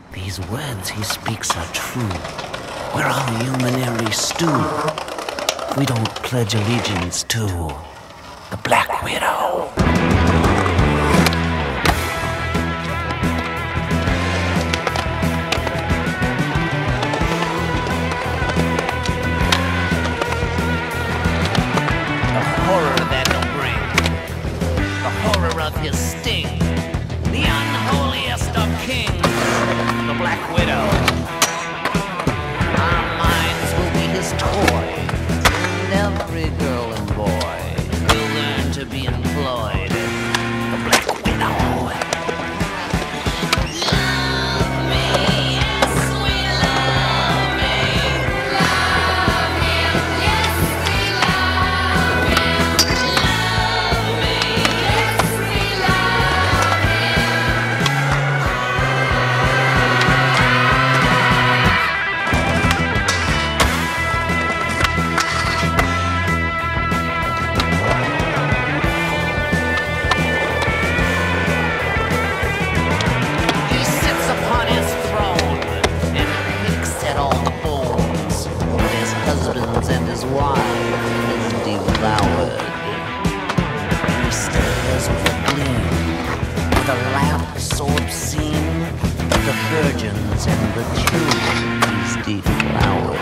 These words he speaks are true. We're all humanary stew. We don't pledge allegiance to the Black Widow. The horror that he'll bring, the horror of his sting, the unholiest of kings, the Black Widow. Our minds will be his toy, and every girl and boy will learn to be employed. The Black Widow. Love me, yes, we love me. Love him, yes, we love him. Love me, yes, we love He sits upon his throne and picks at all the bones. But his husbands and his wives is devoured. He stares with a gleam, with a laugh so obscene, the virgins and the true he's deflowered.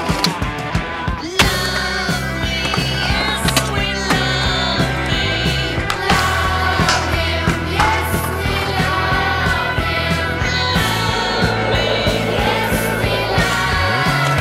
Love me, yes, we love me. Love him, yes, we love him. Love me, yes, we love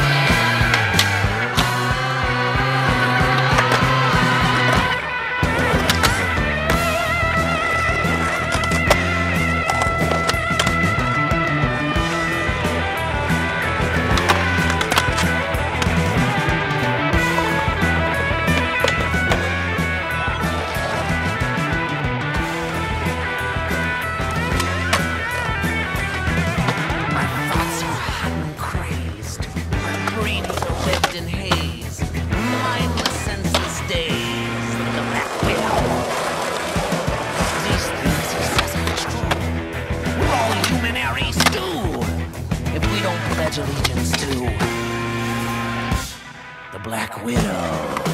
My thoughts are hot and crazed. My brains are webbed in haze. Mindless, senseless days. The Black Widow. These things he says are true. We're all humanary stew. If we don't pledge allegiance to the Black Widow.